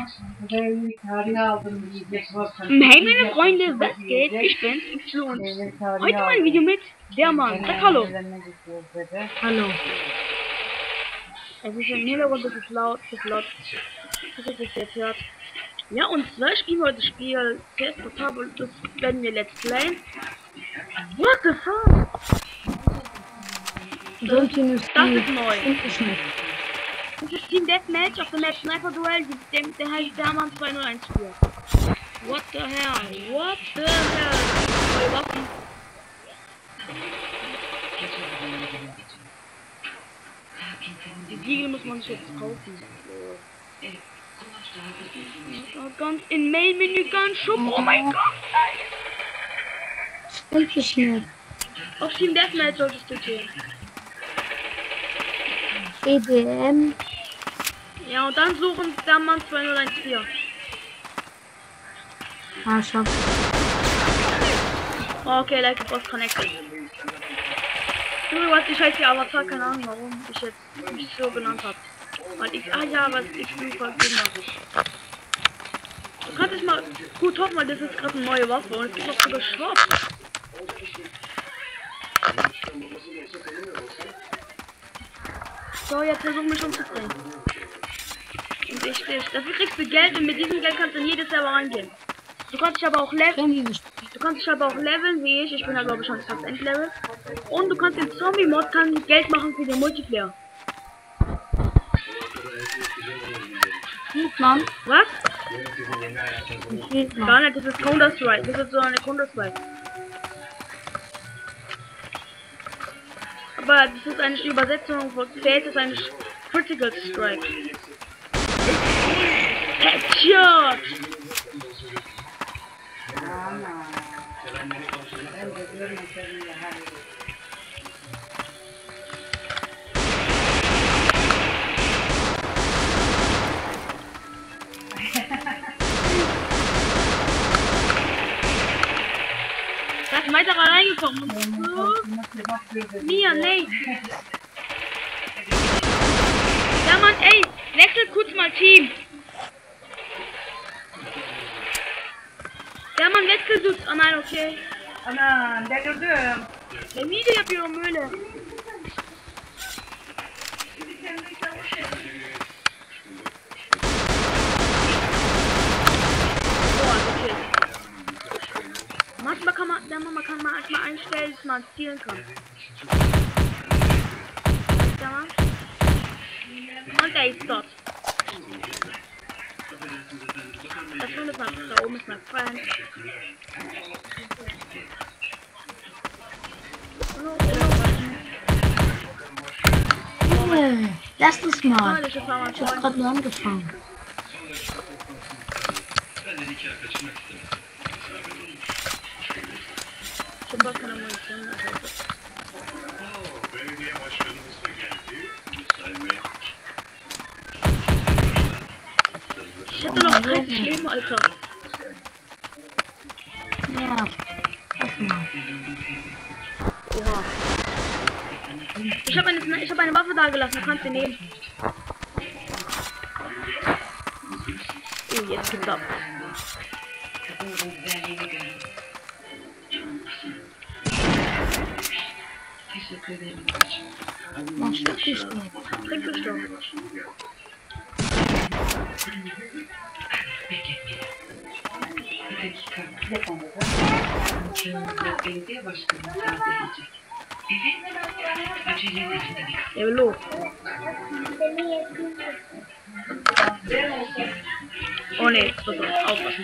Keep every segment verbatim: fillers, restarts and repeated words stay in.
Hey meine Freunde, was geht? Ich bin's, Y und heute mein Video mit der Mann. Sag hallo. Hallo. Es ist im Hintergrund, das ist laut, das ist laut, das ist es jetzt hört. Ja, und zwar spielen wir das Spiel C S Portable, das werden wir let's playen. What the fuck? Das, das ist neu. Das ist Team Deathmatch auf der Map Sniper Duell, der, der heißt Dermann zwei null eins vier. What the hell? What the hell? Neue Waffen. Die Siegel muss man sich jetzt kaufen. Ganz in Mail-Menü ganz schon. Oh mein Gott! Endlich nicht. Auf Team Deathmatch solltest du gehen. E D M. Ja, und dann suchen Dermann zwei null eins vier. Ah, schon. Okay, like was connected. Du weißt, ich heiße ja Avatar, keine Ahnung warum ich jetzt mich so genannt habe. Weil ich, ah ja, was ich bin voll immer. Du kannst es mal gut hoffen, weil das ist gerade eine neue Waffe und es ist auch sogar Shop. So, jetzt versuchen wir schon zu bringen. Und ich, ich, dafür kriegst du Geld und mit diesem Geld kannst du in jedes Server reingehen. Du kannst dich aber auch leveln. Du kannst dich aber auch leveln wie ich. Ich bin ja glaube ich schon fast Endlevel. Und du kannst den Zombie-Mod kann Geld machen für den Multiplayer. Sieht man? Was? Sieht man. Gar nicht, das ist Counter-Strike. Das ist so eine Counter-Strike. Aber das ist eine Übersetzung von C S, ist eine Critical Strike. Headshot! Da ist ein weiterer reingekommen. So. Mia, nee. Ja, Mann, ey. Wechsel kurz mal Team. Ja, Mann, wechsel du. Oh nein, okay. Oh nein, der geht dürr. Der Mide hat ihre Mühle. Manchmal kann man, man kann man manchmal einstellen, dass man zielen kann. Und der ist dort. Das ist mein, da oben ist mein Freund. Junge, lass das mal. Ich hab gerade nur angefangen. Ich hab gar keine Munition mehr. Ich hätte noch dreißig Leben, Alter. Ja, lass mal. Oha. Ich habe eine, ich hab eine Waffe da gelassen, du kannst sie nehmen. Oh, jetzt geht's ab. Mach Stück nicht mehr. Trinkgestoff. Ja, los. Oh ne, pass auf, aufpassen.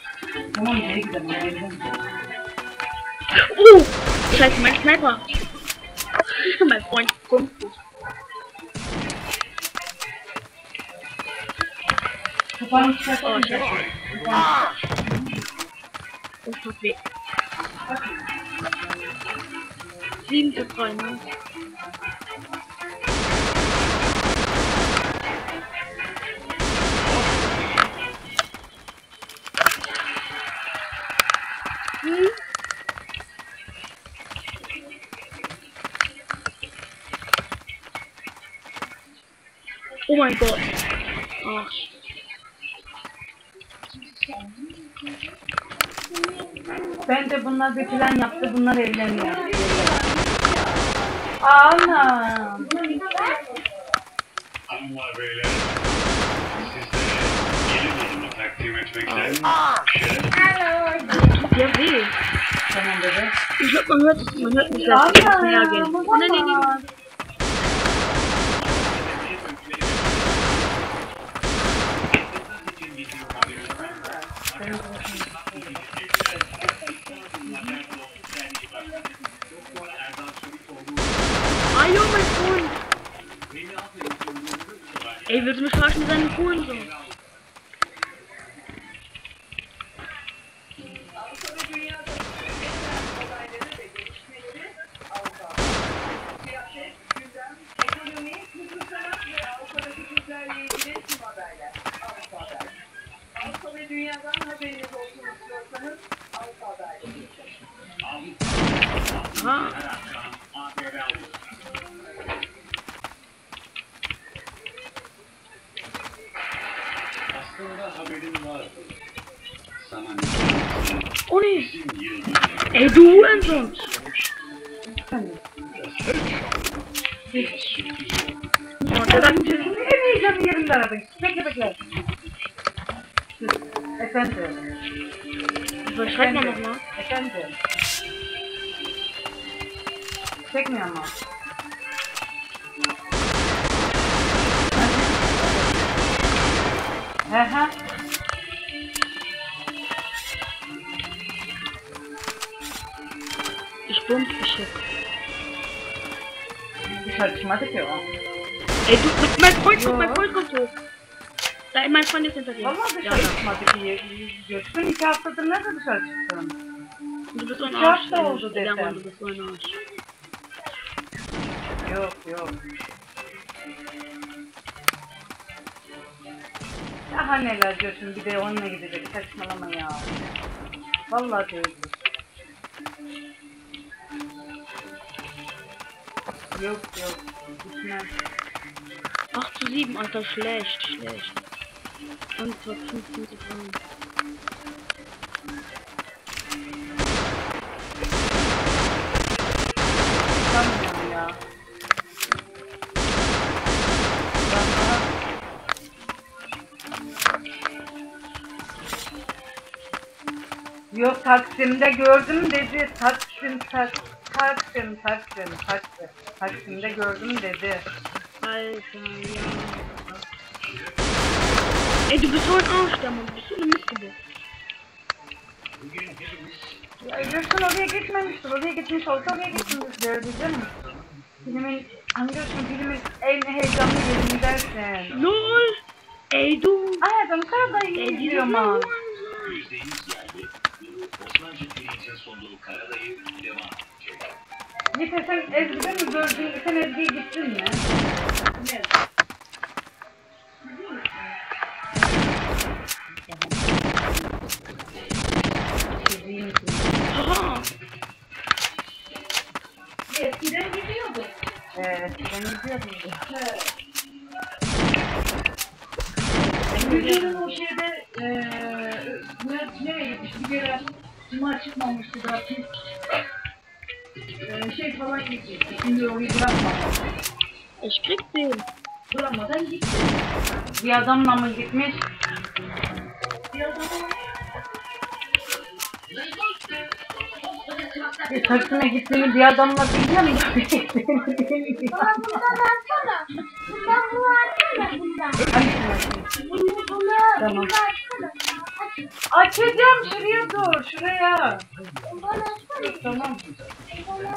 Uh! Scheiße, mein Sniper! Mein Freund kommt. Oh, scheiße. Das tut weh. sieben zu drei, ne? Hm? Oh mein Gott. Ach. Bence bunlar bir plan yaptı, bunlar evleniyor. Ana. Hanımlar beyler, sizlere gelin hanımı takdim etmekle Ja, wie? Tamam bebe. Ich glaub, man hört es, man hört mich das jetzt näher gehen. Nein, nein, nein. Ah, jo, mein Freund. Ey, willst du mich verarschen mit seinen Fohlen so? Aha. aslında haberin var. Sana O ne? Ey, du Hurensohn! Ortadan bir şey. En heyecanlı yerinde aradın. Bekle bekle. Efendim. Überschreib mal nochmal. Efendim. Çekmiyor ama. Aha. Ich bump dich jetzt. Dışarı çıkmadı ki o. Ey, du, mein Freund kommt, mein Freund kommt hoch. Da, mein Freund ist hinter dir. Valla Ja, dışarı çıkmadı ki. Görsün iki haftadır nerede dışarı çıktın? du bist so ein Ich Arsch. hab da oldu Ja, desem. Mann, du bist so ein Arsch. Yok yok. Daha neler diyorsun, bir de onunla gidecek, saçmalama ya. Vallahi diyorum. Yok yok, gitmez. acht zu sieben, Alter, schlecht, schlecht. Und zwar fünfzehn zu fünf. Sanmıyorum ya. Ben daha... Yok, Taksim'de gördüm dedi. Taksim, tak, Taksim, Taksim, Taksim. Taksim'de gördüm dedi. Alter, ja. Ey, du bist so ein Arsch, der Mann. Du bist so eine Mistgeburt. Ya Gülsün oraya gitmemiştir. Oraya gitmiş olsa oraya gitmiştir diyeceğim. Filmin, hani Gülsün filmin en heyecanlı yerini dersin. LOL! Ey, du! Ay adam Karadayı Ey, die izliyor sind ama. so yüzdeyiz geldi. Osmanlı Pirinç'in sunduğu Karadayı devam edecek. Git sen Ezgi'de mi gördün? Sen Ezgi'ye gittin mi? Evet. Aha! Eskiden gidiyordu. Evet, eskiden gidiyordu. Güzel'in o şeyde eee ne, nereye gitmiş bir kere cuma çıkmamıştı da eee şey falan gidecekti. Şimdi orayı bırakmadan. Ich krieg den. Bırakmadan gitti. Bir adamla mı gitmiş? Bir adam Bir Taksim'e gittiğini bir adamla biliyor musun? Bana bundan versene. Bundan bunu versene bundan. Hangisini? Bunu bunu Tamam. bunu versene. Açacağım, şuraya dur, şuraya. Bana versene. Tamam. Bana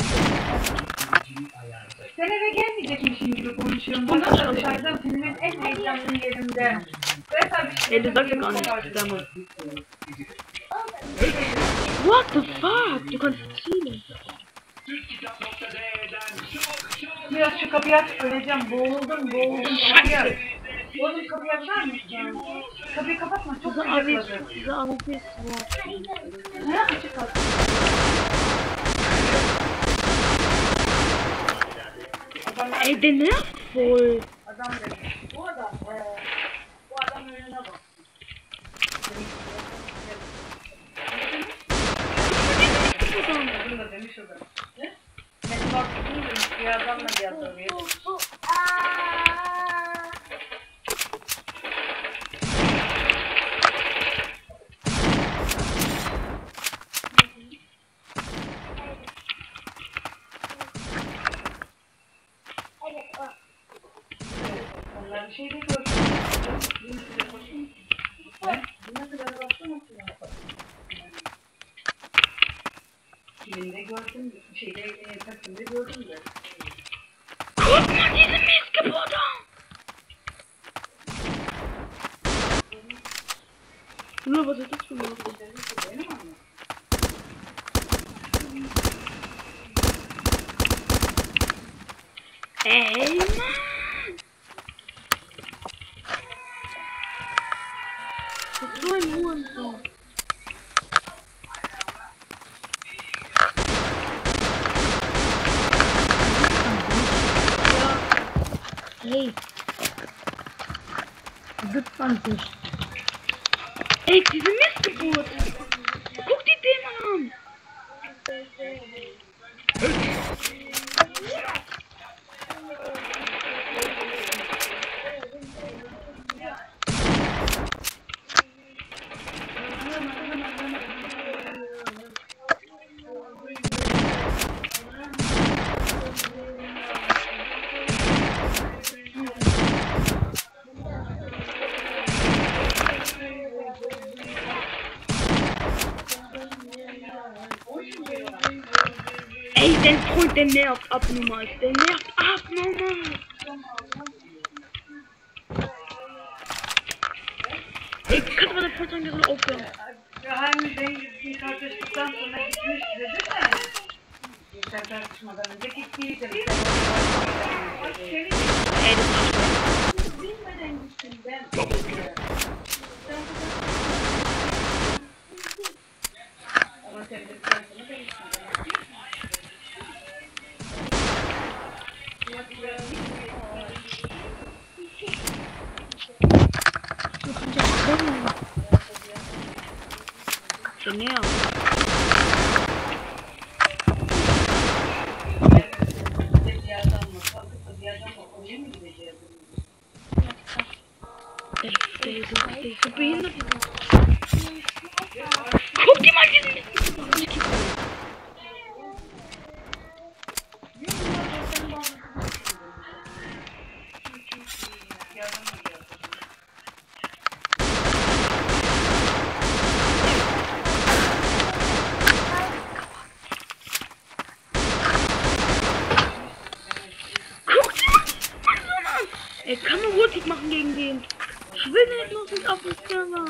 Sen eve gelmeyecekmişsin gibi konuşuyorum. Bana da dışarıdan filmin en heyecanlı yerinde. Ve tabii Ey, du sagst ja gar nichts, der Mann. What the fuck? Du kannst ziehen. biraz şu kapıyı aç, öleceğim. Boğuldum, boğuldum. Kapıyı aç. Oğlum kapıyı açar mısın? Kapıyı kapatma, çok Diese A W sıcakladı. P, diese A W P ist so. Ne açık aç? Adam, Ey, der nervt voll. adam dedi. Bu adam, eee, bu adam önüne bak. filmde gördüm, şeyde e, takımda gördüm de. Guck mal, diese Missgeburte! Nur was ist das für ein Auto? Ey, Mann! Das ist so ein Hurensohn. Hey. siebzwanzig. Ey, diese Missgeburt! Guck die Dämon an! Ey, dein Freund, der nervt abnormal. Der nervt abnormal. Ey, kannst du mal den Freund sagen, der soll aufhören? Geheime Dinge, die tartıştıktan sonra gitmiş dedi de. Geçen tartışmadan önce gittiydi. Ey, das war schwer. Bilmeden gittim ben. Ama temizlikten sonra da gittim. So näher. Der, der, ist so- der ist so behindert. Guck dir mal diesen... Guck dir mal diesen Mann an! Er kann nur Ulti machen gegen den. Ich will nicht los nicht auf den Server.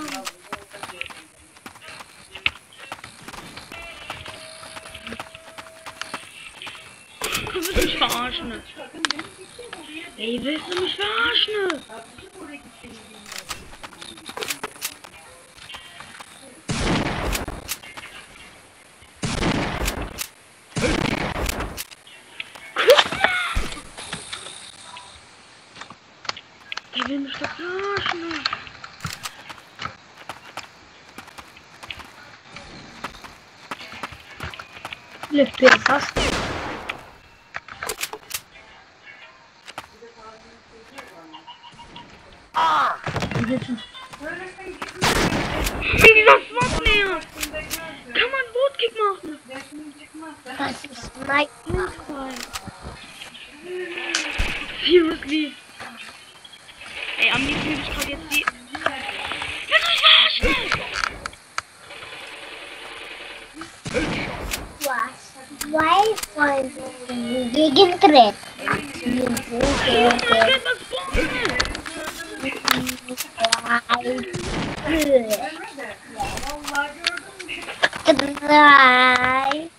Du willst mich verarschen. Ey, willst du mich verarschen? Guck mal! Er will mich doch verarschen. Lift bir hast du. Wie dieser Swap näher? Kann man Bootkick machen? Das ist mein Freund. Seriously? Ey, am liebsten will ich gerade jetzt die... Willst du mich verarschen? Du hast zwei Freunde gegen Brett. Junge, ich will was spawnen. Drei.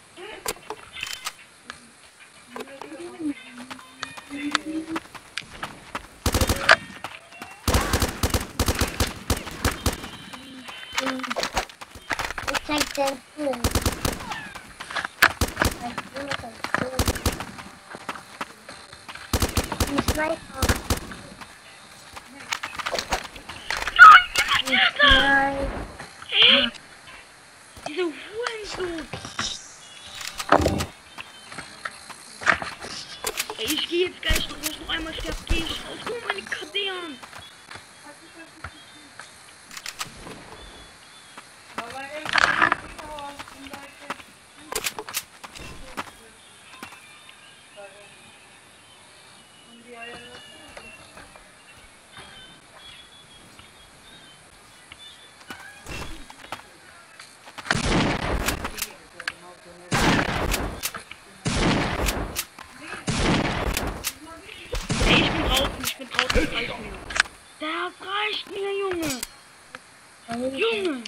Ich zeig dir einen Film. Ein Sniper. Nein. Ey, dieser Hurensohn. Ey, ich geh jetzt gleich noch, noch einmal sterben, geh ich raus. Guck mal meine K D an. Junge!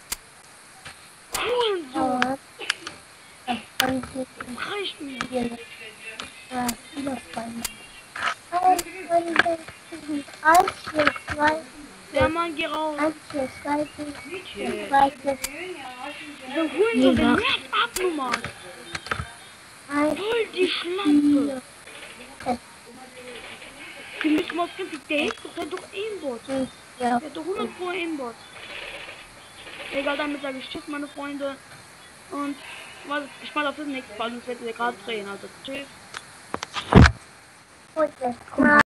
Hurensohn! Aber das kann ich Reicht mir! hier nicht. Ja, wieder Freunde. Eins, Freunde. Eins, vier, zwei. Der Mann, geh raus! Eins, vier, zwei, vier, zwei, vier. Der Hurensohn, der nervt ab, Nummer! Eins, Voll die Schlampe! vier, Wir müssen mal kämpfen. Der hilft doch, der hat doch Aimbot. fünf, ja. Der hat doch hundert Pro Aimbot. Egal, damit sage ich tschüss, meine Freunde. Und was, ich mache auf das nächste Mal, sonst werdet ihr gerade drehen. Also tschüss. Und jetzt,